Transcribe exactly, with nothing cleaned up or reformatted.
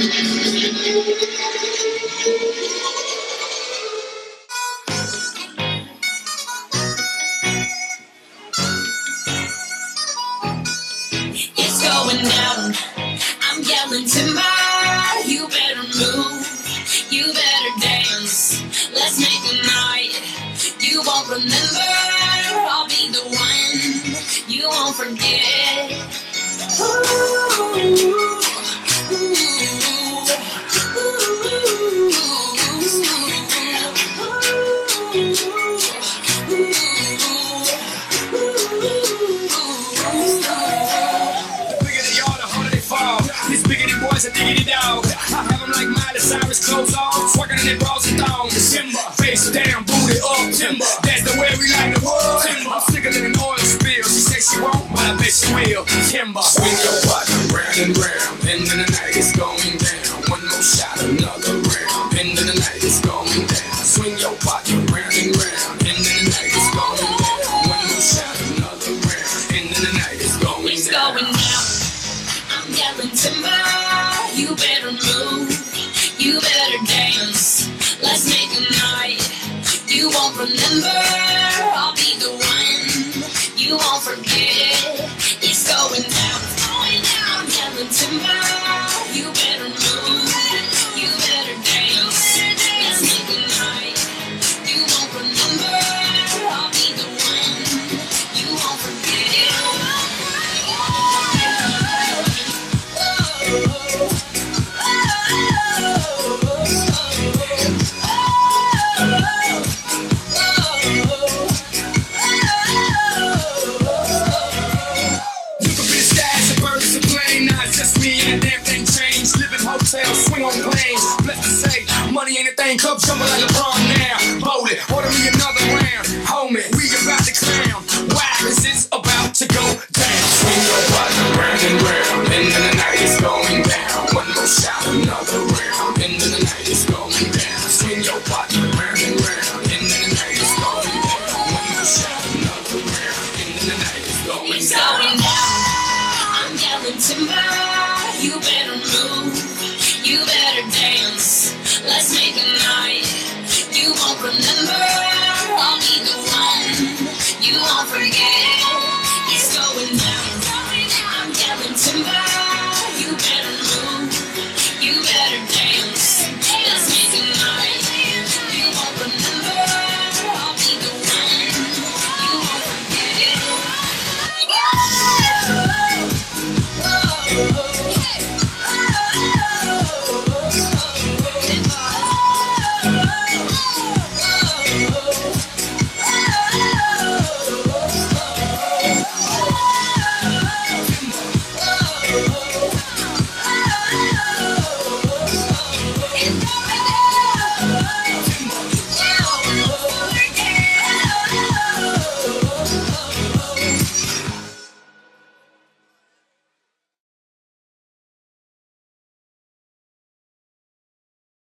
It's going down. I'm yelling timber. You better move. You better dance. Let's make a night you won't remember. I'll be the one you won't forget. Ooh, ooh, These biggity boys are diggity dog. I have them like Miley Cyrus, clothes off, twerking in their bras and thongs. Timber, face down, booty up, timber. That's the way we like the world. Timber, I'm sicker than an oil spill. She says she won't, but I bet she will. Timber, swing your partner round and round, and then the night is going down. One more shot, another round, and then the night is going down. Swing your partner round and round, and then the night is going down. One more shot, another round, and then the night is going it's down. going down. I'm yelling timber. You better move. You better dance. Let's make a night you won't remember. I'll be the one you won't forget. It's going down. It's going down. I'm yelling timber. You better move. You better dance. Let's make a night you won't remember. I'll be the one you won't forget. Hotels, swing on planes, blessed to say, money ain't a thing, club jumping like LeBron now. Bowl it, order me another round, homie, we about to clown. Why? Cause it's about to go down. Swing your partner round and round, and then the night is going down. One more shot, another round, and then the night is going down. Swing your partner round and round, and then the night is going down. One more shot, another round, and then the night is going It's down. going down. I'm yelling timber. You better move. You better dance. Let's make a night you won't remember. I'll be the one you won't forget.